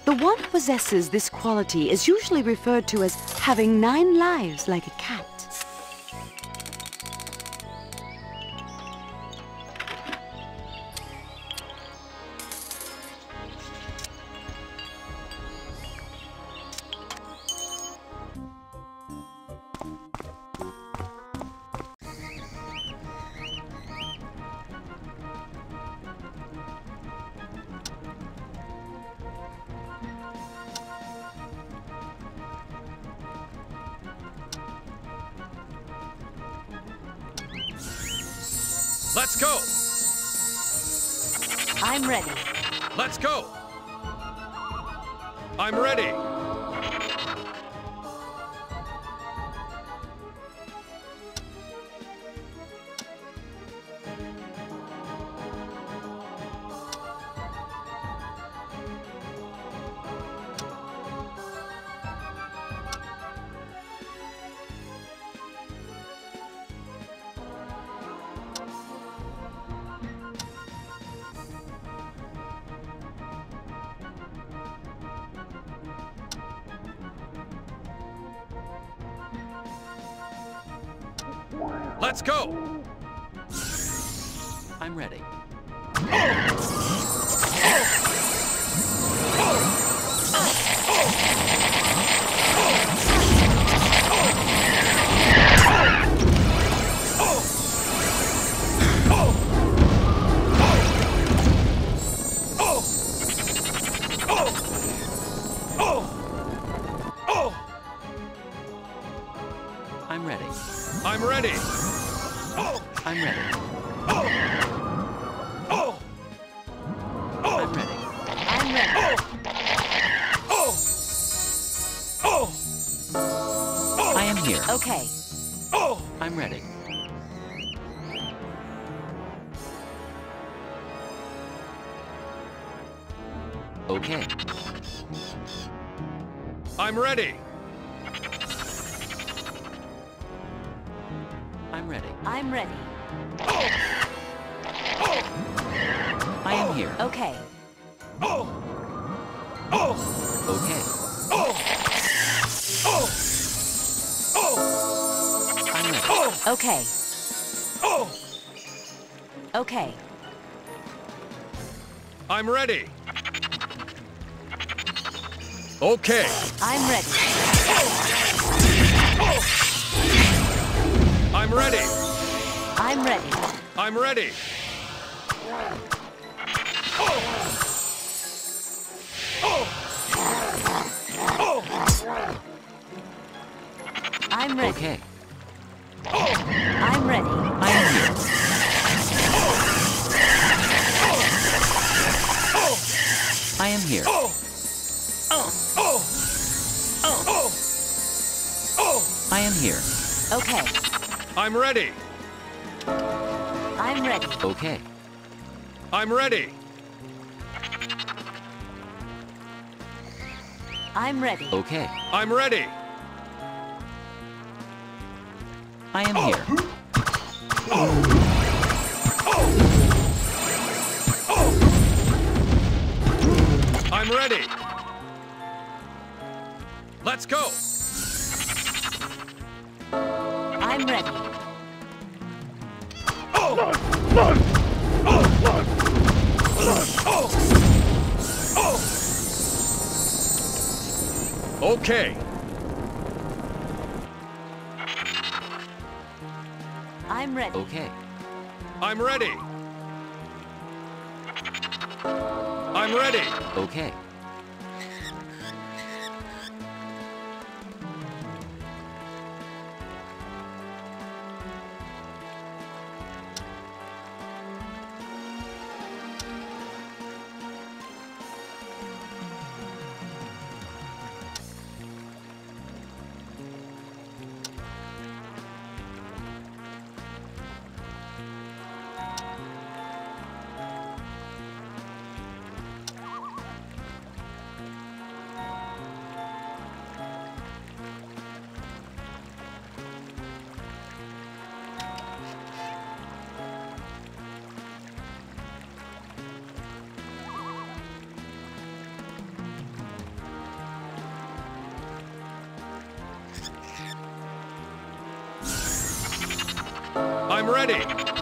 The one who possesses this quality is usually referred to as having 9 lives like a cat. Let's go! I'm ready. Let's go! I'm ready! Let's go! I'm ready. I'm ready. I'm ready! I'm ready. I'm ready. I'm ready. I am here. Okay. I'm ready. Okay. I'm ready! I'm ready. I'm ready. I am here. Okay. Okay. I'm ready. Okay. Okay. I'm ready! Okay! I'm ready. I'm ready! I'm ready. I'm ready! I'm ready. Okay. I'm ready. I am here. I am here. I am here. Okay. I'm ready! I'm ready. Okay. I'm ready! I'm ready. Okay. I'm ready! I am here. I'm ready! Let's go! I'm ready. Okay! I'm ready. Okay. I'm ready! I'm ready! Okay. I'm ready.